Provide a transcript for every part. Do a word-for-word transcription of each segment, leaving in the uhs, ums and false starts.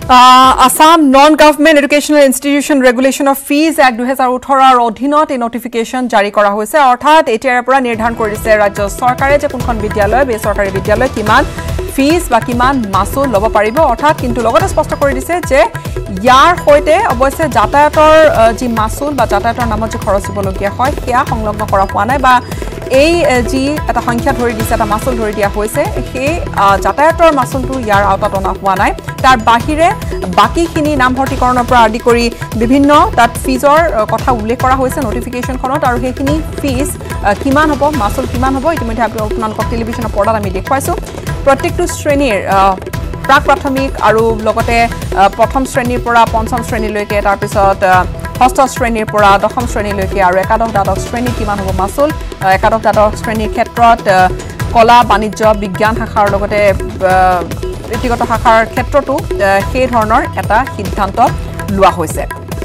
Assam Non-Government Educational Institution Regulation of Fees Act two thousand eighteen অধীনত এই notification জাৰি কৰা হৈছে অৰ্থাৎ এতিয়াৰ পৰা নিৰ্ধাৰণ কৰিছে ৰাজ্য চৰকাৰে যে কোনখন বিদ্যালয় বেচৰকাৰী বিদ্যালয় কিমান ফিজ বা কিমান মাসুল লব পাৰিব অৰ্থাৎ কিন্তু লগতে স্পষ্ট কৰি দিছে যে ইয়াৰ হৈতে অৱশ্যে যাতায়াতৰ যি মাসুল বা যাতায়াতৰ নামত যে খৰচ হ'বলগীয়া হয় সেয়া সংলগ্ন কৰা হোৱা নাই বা এই যি এটা সংখ্যা ধৰি দিছে এটা মাসুল ধৰি দিয়া হৈছে সেই যাতায়াতৰ মাসুলটো ইয়াৰ আওতাত অনা হোৱা নাই তাৰ বাহিৰে বাকিখিনি নামভৰ্তিকৰণৰ পৰা আদি কৰি বিভিন্ন তাত ফিজৰ কথা উল্লেখ কৰা হৈছে নোটিফিকেশনখনত আৰু সেইখিনি ফিজ কিমান হ'ব মাসুল কিমান হ'ব ইতিমধ্যে আপোনালোকক টেলিভিছনৰ পৰ্দাত আমি দেখুৱাইছো প্ৰত্যেকটো শ্ৰেণীৰ প্ৰাক প্ৰাথমিক আৰু লগতে প্ৰথম শ্ৰেণীৰ পৰা পঞ্চম শ্ৰেণীলৈকে তাৰ পিছত ষষ্ঠ শ্ৰেণীৰ পৰা দশম শ্ৰেণীলৈকে আৰু একাদশ দ্বাদশ শ্ৰেণী কিমান হ'ব মাসুল একাদশ দ্বাদশ শ্ৰেণীৰ ক্ষেত্ৰত কলা বাণিজ্য বিজ্ঞান শাখাৰ লগতে ব্যক্তিগত শাখাৰ ক্ষেত্ৰতো সেই ধৰণৰ এটা সিদ্ধান্ত লোৱা হৈছে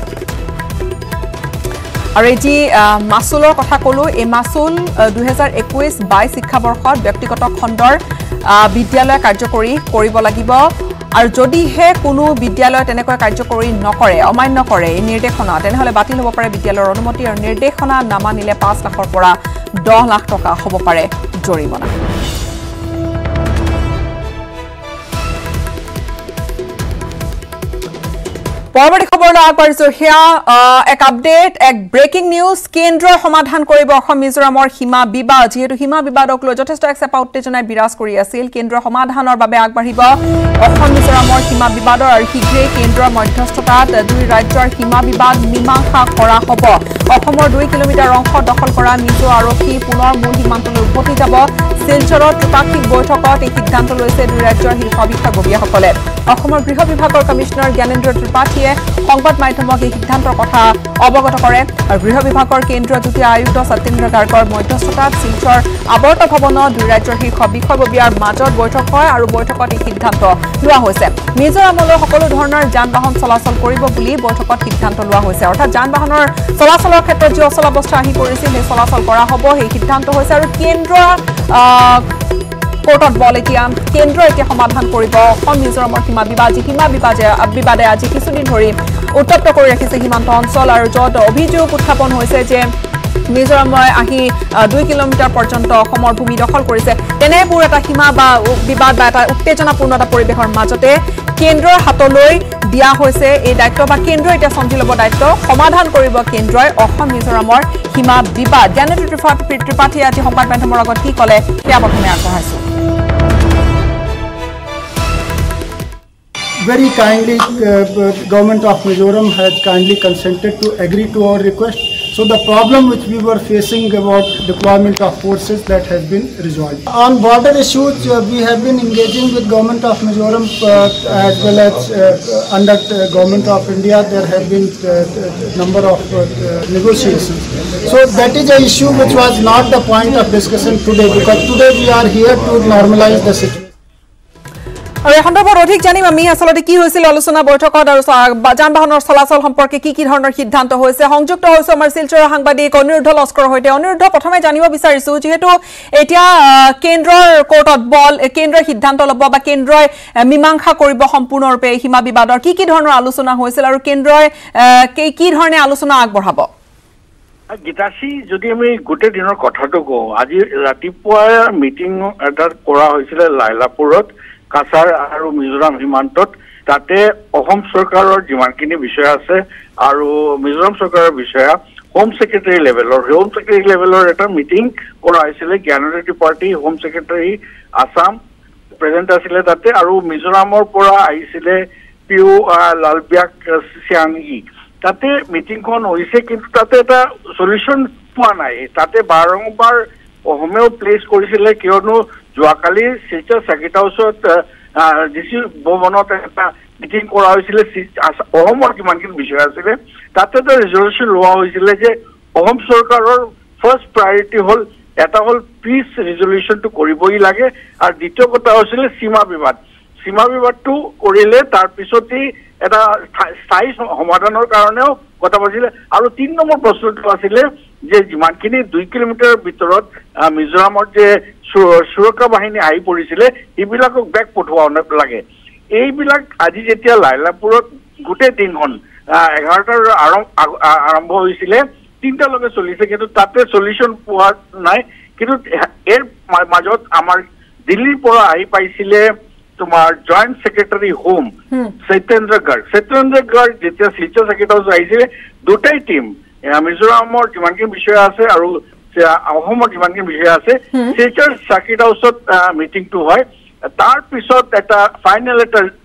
আৰু এই যি মাসুলৰ কথা কলো এই মাসুল দুই হাজাৰ একৈশ বাইশ শিক্ষাবৰ্ষত ব্যক্তিগত খণ্ডৰ বিদ্যালয় কাৰ্যকৰী কৰিব লাগিব আৰু যদিহে কোনো বিদ্যালয় তেনেকৈ কাৰ্যকৰী নকৰে অমান্য কৰে এই নিৰ্দেশনা তেনেহলে বাতিল হ'ব পাৰে বিদ্যালয়ৰ অনুমতি আৰু নিৰ্দেশনা নামানিলে পাঁচ লাখৰ পৰা দহ লাখ টকা হ'ব পাৰে জৰিমনা পৰৱৰ্তী খবৰলৈ আগবাঢ়িছো হেয়া এক আপডেট এক ব্ৰেকিং নিউজ কেন্দ্ৰই সমাধান কৰিব অসম মিজোৰামৰ সীমা বিবাদ যেহেতু সীমা বিবাদক লৈ যথেষ্ট এক চেপা উত্তেজনাই বিৰাজ কৰি আছিল কেন্দ্ৰ সমাধানৰ বাবে আগবাঢ়িব অসম মিজোৰামৰ সীমা বিবাদৰ আৰু শীঘ্ৰেই কেন্দ্ৰৰ মধ্যস্থতাত দুই ৰাজ্যৰ সীমা বিবাদ মীমাংসা কৰা হ'ব অসমৰ দুই কিলোমিটাৰ অংশ দখল কৰা মিজো আৰক্ষী পুনৰ মূল সীমান্তলৈ উভতি যাব শিলচৰত ত্ৰিপাক্ষিক বৈঠকত এই সিদ্ধান্ত লৈছে দুই ৰাজ্যৰ শীৰ্ষ বিষয়ববীয়াসকলে অসমৰ গৃহ বিভাগৰ কমিশনাৰ জ্ঞানেন্দ্ৰ ত্ৰিপাঠীয়ে সংবাদ মাধ্যমক এই সিদ্ধান্তৰ কথা অৱগত কৰে আৰু গৃহ বিভাগৰ কেন্দ্ৰীয় যুটীয়া আয়ুক্ত সত্যেন্দ্ৰ গাৰ্গৰ মধ্যস্থতাত শিলচৰ আৱৰ্ত ভৱনত দুই ৰাজ্যৰ শীৰ্ষ বিষয়ববীয়াৰ মাজত বৈঠক হয় আৰু বৈঠকত এই সিদ্ধান্ত লোৱা হৈছে মিজোৰামলৈ সকলো ধৰণৰ যান বাহন চলাচল কৰিব বুলি বৈঠকত সিদ্ধান্ত লোৱা হৈছে অৰ্থাৎ যান বাহনৰ চলাচলৰ ক্ষেত্ৰত যি অচল অৱস্থা আহি পৰিছিল সেই চলাচল কৰা হ'ব সেই সিদ্ধান্ত হৈছে আৰু কেন্দ্ৰ কোৰ্টত বল এতিয়া কেন্দ্ৰ এতিয়া সমাধান কৰিব অসম মিজোৰামৰ সীমা বিবাদ যি সীমা বিবাদে বিবাদে আজি কিছুদিন ধৰি উত্তপ্ত কৰি ৰাখিছে সীমান্ত অঞ্চল আৰু য'ত অভিযোগ উত্থাপন হৈছে যে মিজোৰামে আহি দুই কিলোমিটাৰ পৰ্যন্ত অসমৰ ভূমি দখল কৰিছে তেনেবোৰ এটা সীমা বা বিবাদ বা এটা উত্তেজনাপূৰ্ণ এটা পৰিৱেশৰ মাজতে কেন্দ্ৰৰ হাতলৈ দিয়া হৈছে এই দায়িত্ব বা কেন্দ্ৰই এতিয়া চম্ভালি ল'ব দায়িত্ব সমাধান কৰিব কেন্দ্ৰই অসম মিজোৰামৰ সীমা বিবাদ জ্ঞানেন্দ্ৰ ত্ৰিপাঠীয়ে আজি সংবাদ মাধ্যমৰ আগত কি ক'লে সেয়া প্ৰথমে আগবঢ়াইছো Very kindly, uh, government of Mizoram has kindly consented to agree to our request. So the problem which we were facing about deployment of forces that has been resolved. On border issues, uh, we have been engaging with government of Mizoram uh, as well as uh, under the government of India. There have been uh, number of uh, negotiations. So that is an issue which was not the point of discussion today because today we are here to normalize the situation. আৰু এই সন্দৰ্ভত অধিক জানিম আমি আসলতে কি হৈছিল আলোচনা বৈঠকত আৰু যান বাহনৰ চলাচল সম্পৰ্কে কি কি ধৰণৰ সিদ্ধান্ত হৈছে সংযুক্ত হৈছে আমাৰ শিলচৰৰ সাংবাদিক অনিৰুদ্ধ লস্কৰৰ সৈতে অনিৰুদ্ধ প্ৰথমে জানিব বিচাৰিছো যেহেতু এতিয়া কেন্দ্ৰৰ কোৰ্টত বল কেন্দ্ৰই সিদ্ধান্ত ল'ব বা কেন্দ্ৰই মীমাংসা কৰিব সম্পূৰ্ণৰূপে সীমা বিবাদৰ কি কি ধৰণৰ আলোচনা হৈছিল আৰু কেন্দ্ৰই কি ধৰণে আলোচনা আগবঢ়াব গীতাশ্ৰী যদি আমি গোটেই দিনৰ কথাটো কওঁ আজি ৰাতিপুৱা মিটিং এটা কৰা হৈছিলে লাইলাপুৰত কাছাৰ আৰু মিজোৰাম সীমান্তত তাতে অসম চৰকাৰৰ যিমানখিনি বিষয় আছে আৰু মিজোৰাম চৰকাৰৰ বিষয় হোম সেক্ৰেটাৰী লেভেলৰ হোম সেক্ৰেটাৰী লেভেলৰ এটা মিটিং কৰা হৈছিলে Gyanendra Tripathi home secretary Assam present আছিলে তাতে আৰু মিজোৰামৰ পৰা আহিছিলে পিউ লালবিয়াক চিয়াংগী তাতে মিটিংখন হৈছে কিন্তু তাতে এটা সলিউশ্যন পোৱা নাই তাতে বাৰম্বাৰ অসমেও প্লেচ কৰিছিলে কিয়নো যোৱাকালি শিলচৰ চাৰ্কিট হাউচত ডিচি ভৱনত এটা মিটিং কৰা হৈছিলে অসমৰ কিমানখিনি বিষয় আছিলে তাতে এটা ৰিজলিউশ্যন লোৱা হৈছিলে যে অসম চৰকাৰৰ ফাৰ্ষ্ট প্ৰায়ৰিটি হ'ল এটা হ'ল পিচ ৰিজলিউশ্যনটো কৰিবই লাগে আৰু দ্বিতীয় কথা হৈছিলে সীমা বিবাদ সীমা বিবাদটো কৰিলে তাৰপিছতেই এটা স্থায়ী সমাধানৰ কাৰণেও কথা পাতিছিলে আৰু তিন নম্বৰ প্ৰশ্নটো আছিলে যে যিমানখিনি দুই কিলোমিটাৰৰ ভিতৰত মিজোৰামৰ যে সুৰক্ষা বাহিনী আহি পৰিছিলে এইবিলাকক বেক পঠোৱা লাগে এইবিলাক আজি যেতিয়া লাইলাপুৰত গোটেই দিনখন এঘাৰটাৰ আৰম্ভ হৈছিলে তিনিটালৈকে চলিছে কিন্তু তাতে সলিউশন পোৱা নাই কিন্তু এর মাজত আমাৰ দিল্লীৰ পৰা আহি পাইছিলে তোমাৰ joint secretary home Satyendra Garg Satyendra Garg যেতিয়া শিলচৰ সাৰ্কিট হাউচ আহিছিলে দুটাই টিম মিজোৰামৰ যিমানখিনি বিষয় আছে আৰু অসমৰ যিমানখিনি বিষয় আছে শিলচৰ সাৰ্কিট হাউচত মিটিংটো হয় তাৰ পিছত এটা ফাইনেল এটা